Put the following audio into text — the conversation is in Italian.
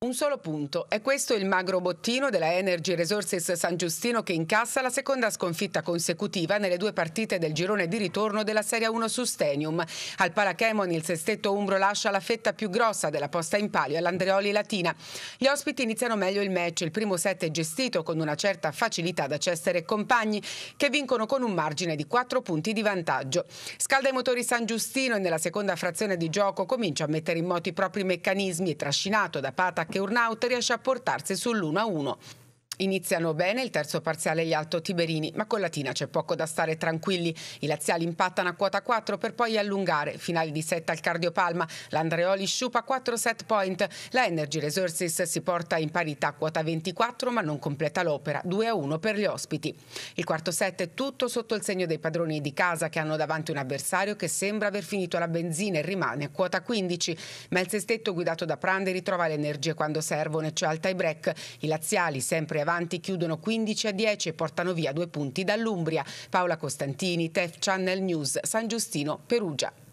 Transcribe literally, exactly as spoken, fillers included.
Un solo punto. È questo il magro bottino della Energy Resources San Giustino, che incassa la seconda sconfitta consecutiva nelle due partite del girone di ritorno della Serie uno su Stenium. Al Palachemon il sestetto umbro lascia la fetta più grossa della posta in palio all'Andreoli Latina. Gli ospiti iniziano meglio il match. Il primo set è gestito con una certa facilità da Cester e compagni, che vincono con un margine di quattro punti di vantaggio. Scalda i motori San Giustino e nella seconda frazione di gioco comincia a mettere in moto i propri meccanismi e, trascinato da Patac e Urnaut, riesce a portarsi sull'uno a uno. Iniziano bene il terzo parziale gli Alto Tiberini, ma con Latina c'è poco da stare tranquilli. I laziali impattano a quota quattro per poi allungare. Finale di set al Cardiopalma, l'Andreoli sciupa quattro set point. La Energy Resources si porta in parità a quota ventiquattro, ma non completa l'opera, due a uno per gli ospiti. Il quarto set è tutto sotto il segno dei padroni di casa, che hanno davanti un avversario che sembra aver finito la benzina e rimane a quota quindici. Ma il sestetto, guidato da Prandi, ritrova le energie quando servono e c'è al tie break. I laziali, sempre avanti, chiudono quindici a dieci e portano via due punti dall'Umbria. Paola Costantini, T E F Channel News, San Giustino, Perugia.